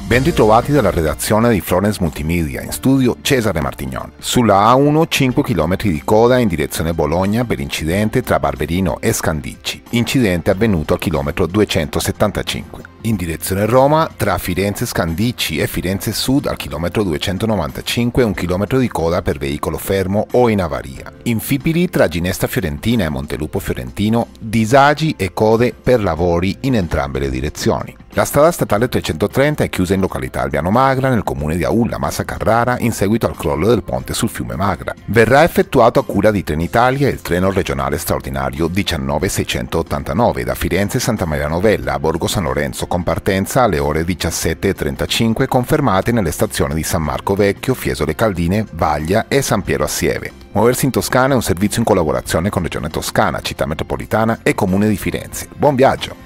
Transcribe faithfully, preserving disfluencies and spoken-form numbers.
Ben ritrovati dalla redazione di Florence Multimedia, in studio Cesare Martignon. Sulla A uno cinque chilometri di coda in direzione Bologna per incidente tra Barberino e Scandicci, incidente avvenuto al chilometro duecentosettantacinque. In direzione Roma, tra Firenze Scandicci e Firenze Sud al chilometro duecentonovantacinque, un chilometro di coda per veicolo fermo o in avaria. In Fipili, tra Ginesta Fiorentina e Montelupo Fiorentino, disagi e code per lavori in entrambe le direzioni. La strada statale trecentotrenta è chiusa in località Albiano Magra nel comune di Aulla Massa Carrara in seguito al crollo del ponte sul fiume Magra. Verrà effettuato a cura di Trenitalia il treno regionale straordinario diciannoveseicentoottantanove da Firenze Santa Maria Novella a Borgo San Lorenzo con partenza alle ore diciassette e trentacinque confermate nelle stazioni di San Marco Vecchio, Fiesole Caldine, Vaglia e San Piero Assieve. Muoversi in Toscana è un servizio in collaborazione con Regione Toscana, Città Metropolitana e Comune di Firenze. Buon viaggio!